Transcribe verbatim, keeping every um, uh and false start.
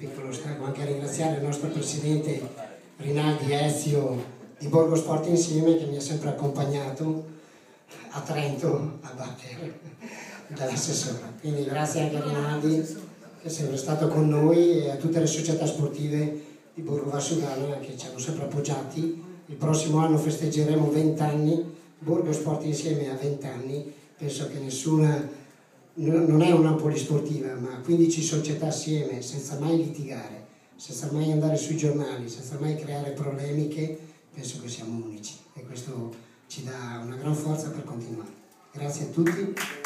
piccolo stacco, anche a ringraziare il nostro presidente Rinaldi Ezio di Borgo Sport Insieme, che mi ha sempre accompagnato a Trento a battere dall'assessore. Quindi grazie anche a Rinaldi, che è sempre stato con noi, e a tutte le società sportive di Borgo Valsugana che ci hanno sempre appoggiati. Il prossimo anno festeggeremo venti anni, Borgo Sport Insieme ha venti anni, penso che nessuna, non è una polisportiva, ma quindici società assieme, senza mai litigare, senza mai andare sui giornali, senza mai creare polemiche, penso che siamo unici, e questo ci dà una gran forza per continuare. Grazie a tutti.